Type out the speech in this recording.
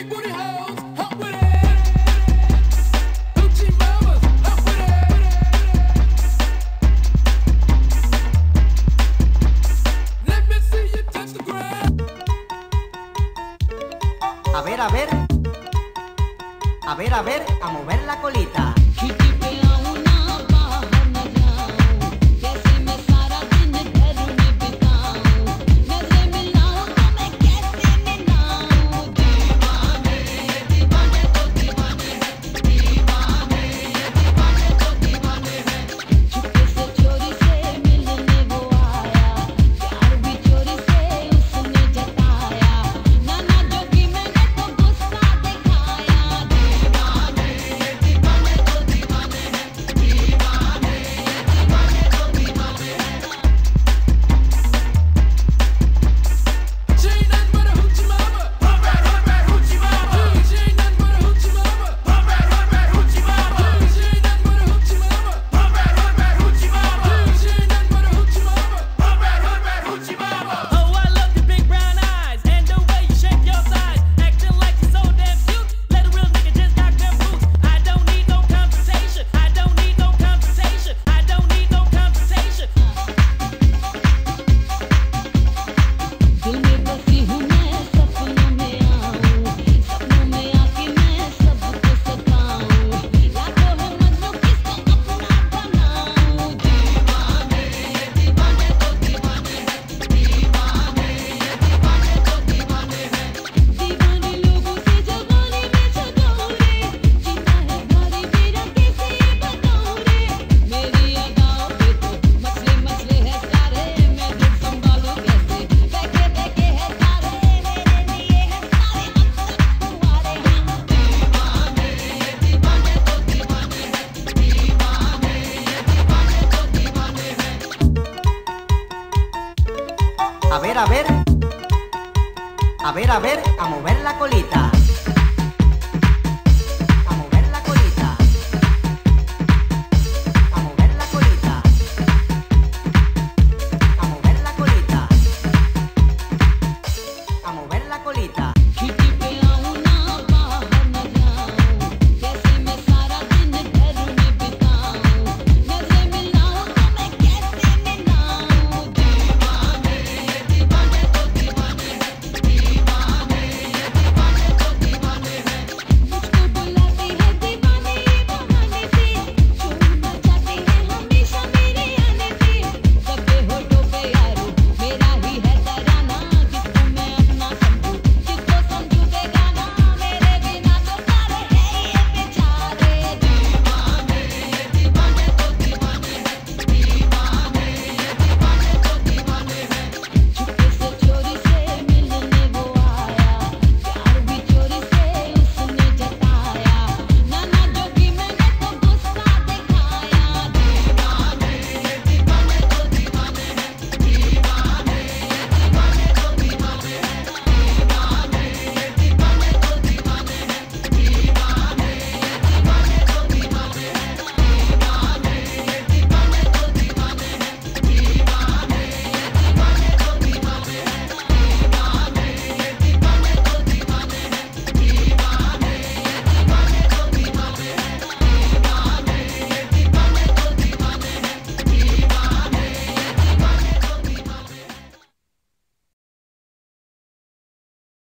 booty hoes, hop with it. Hoochie mamas, hop with it. Let me see you touch the ground. A ver, a ver. A ver, a ver, a mover la colita. A ver, a ver. A ver, a ver, a mover la colita. A mover la colita. A mover la colita. A mover la colita. A mover la colita.